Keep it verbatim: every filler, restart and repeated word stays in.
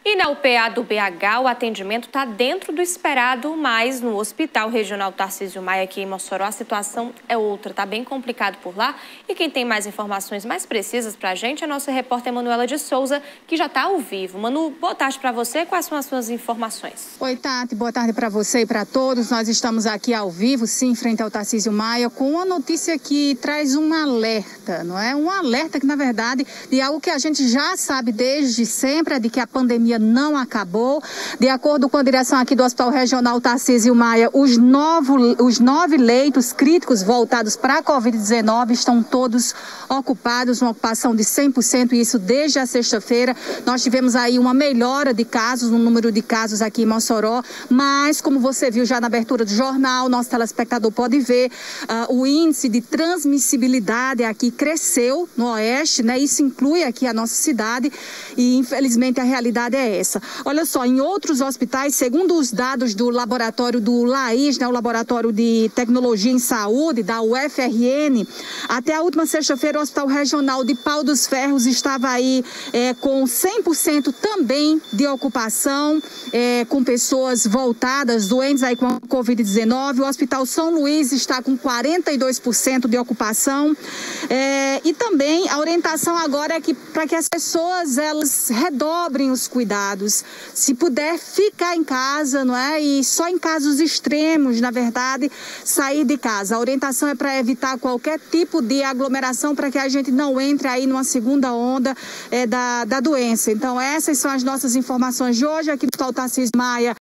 E na U P A do B H, o atendimento está dentro do esperado, mas no Hospital Regional Tarcísio Maia, aqui em Mossoró, a situação é outra. Está bem complicado por lá. E quem tem mais informações mais precisas para a gente é a nossa repórter Manuela de Souza, que já está ao vivo. Manu, boa tarde para você. Quais são as suas informações? Oi, Tati. Boa tarde para você e para todos. Nós estamos aqui ao vivo, sim, frente ao Tarcísio Maia, com uma notícia que traz um alerta, não é? Um alerta que, na verdade, de algo que a gente já sabe desde sempre, é de que a pandemia não acabou. De acordo com a direção aqui do Hospital Regional Tarcísio Maia, os, novo, os nove leitos críticos voltados para a covid dezenove estão todos ocupados, uma ocupação de cem por cento, e isso desde a sexta-feira. Nós tivemos aí uma melhora de casos, no número de casos aqui em Mossoró, mas como você viu já na abertura do jornal, nosso telespectador pode ver, uh, o índice de transmissibilidade aqui cresceu no oeste, né? Isso inclui aqui a nossa cidade e infelizmente a realidade é essa. Olha só, em outros hospitais, segundo os dados do laboratório do LAIS, né, o Laboratório de Tecnologia em Saúde, da U F R N, até a última sexta-feira o Hospital Regional de Pau dos Ferros estava aí é, com cem por cento também de ocupação, é, com pessoas voltadas, doentes aí com a covid dezenove. O Hospital São Luís está com quarenta e dois por cento de ocupação. É, e também a orientação agora é que para que as pessoas elas redobrem os cuidados. Se puder ficar em casa, não é? E só em casos extremos, na verdade, sair de casa. A orientação é para evitar qualquer tipo de aglomeração, para que a gente não entre aí numa segunda onda é, da, da doença. Então, essas são as nossas informações de hoje aqui do Hospital Tarcísio Maia,